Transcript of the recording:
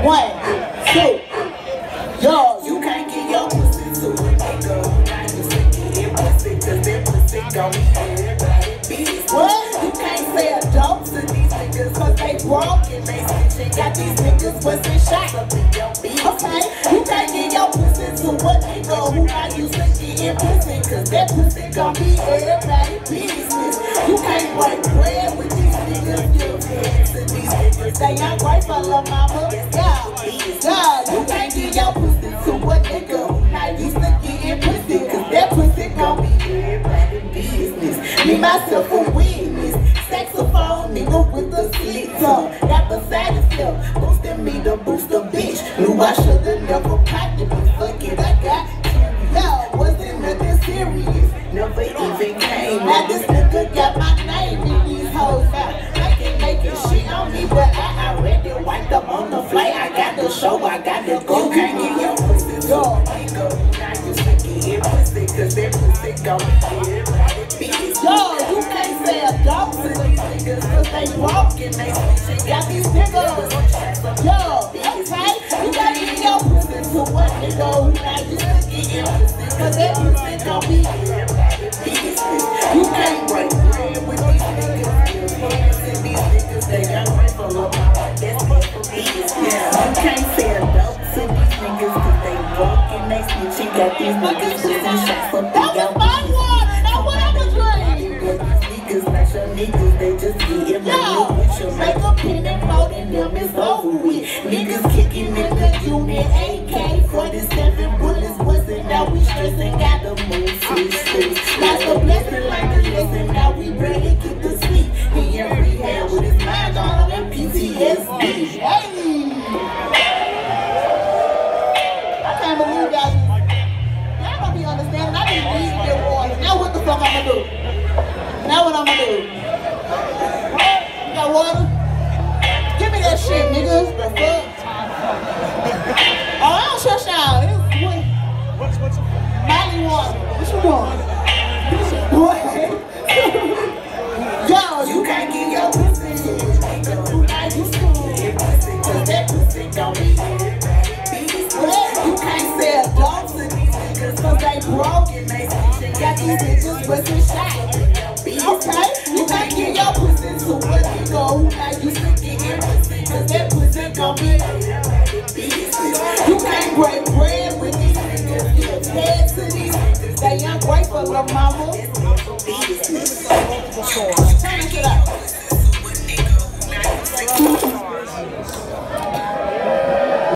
1, 2. Yo, you can't get your pussy to a nigga. Now you sick of it pussy, cause that pussy gon' be everybody. What? You can't say a dope to these niggas, cause they broke and they snitching. Got these niggas busting shots up in your beat. Okay, you can't get your pussy to a nigga who got you sick of pussy, cause that pussy gon' be everybody business. You can't break bread with these niggas, you hands to these niggas. They ain't grateful, lil' mama. Yeah, you can't get your pussy to a nigga who not used to getting pussy, cause that pussy gon' be everybody business. Me, myself, a witness. Saxophone nigga with the slick tongue. Got beside himself, boosting me to boost a bitch. Knew I should've never popped it, but fuck it, I got you. Yo, wasn't nothing serious, never even came. Now this nigga got my name in these hoes out. I can make it shit on me, but I already wiped up on the flight. I got the show, I got the go. You can't get your pussy, yo, nigga. Now you sick of your pussy, cause that pussy gon' be everybody bitch. Yo, you can't say a dog to these niggas, cause they walking, they snitching. Got these niggas. Yo, okay, you can't get your pussy to a nigga who not used to getting pussy, cause that pussy gon' be everybody business. You can't break bread with these niggas. These niggas, they got grateful of my life. That's for business. Yeah, you can't say a dope to these niggas, cause they walking, they snitching. Got these niggas pushing shots up in your business. Now what I'm a drink? These niggas not your niggas, they just getting money with your makeup pin and folding them, it's over with. Niggas kicking in the unit, AK-47 bullets busting. Now we stressing, gotta move switch. Lots of blessing like a lesson, now we ready to get the sleep. He in rehab with his mind on him and PTSD. Hey! I can't believe y'all don't be understanding. I just need that water. Now what the fuck I'ma do? Now what I'ma do? You got water? Give me that shit, niggas. The fuck? Oh, I don't shut y'all. What's Molly water. What you want? What? Yo, you can't get your pussy. Now you scared. Cause that pussy gon' be you can't say a dog to these niggas, cause they broke and they snitching. Got these niggas busting shots. Okay, you can't get your pussy to a nigga who not used to getting pussy, cause that pussy gon' be business. You can't break bread with these niggas. Give head to these niggas. They ungrateful, lil' mama. Turn it out.